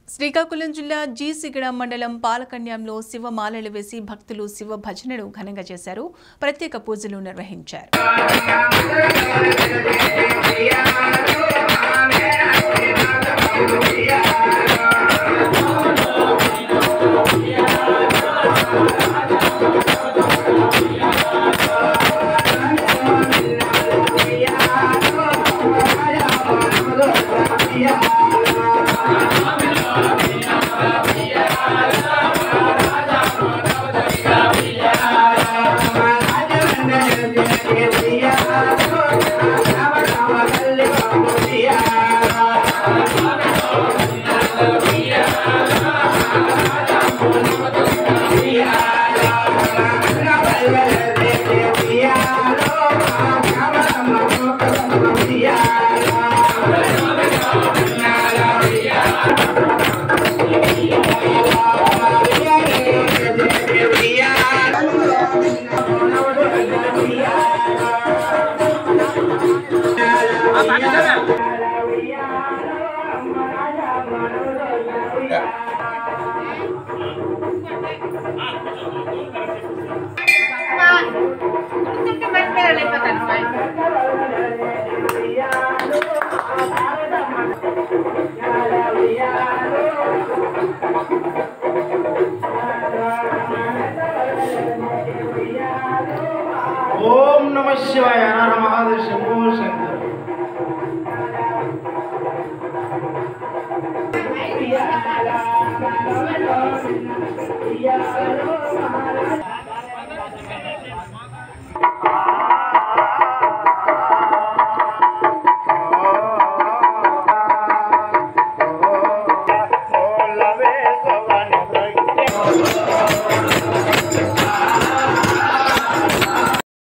శ్రీకాకుళం జిల్లా జీసిగడ మండలం పాలకన్యంలో శివమాలలు వేసి భక్తులు శివ భజనలు ఘనంగా చేశారు. ప్రత్యేక పూజలు నిర్వహించారు. ओम नमः शिवाय हर महादेव शंभो शंकर।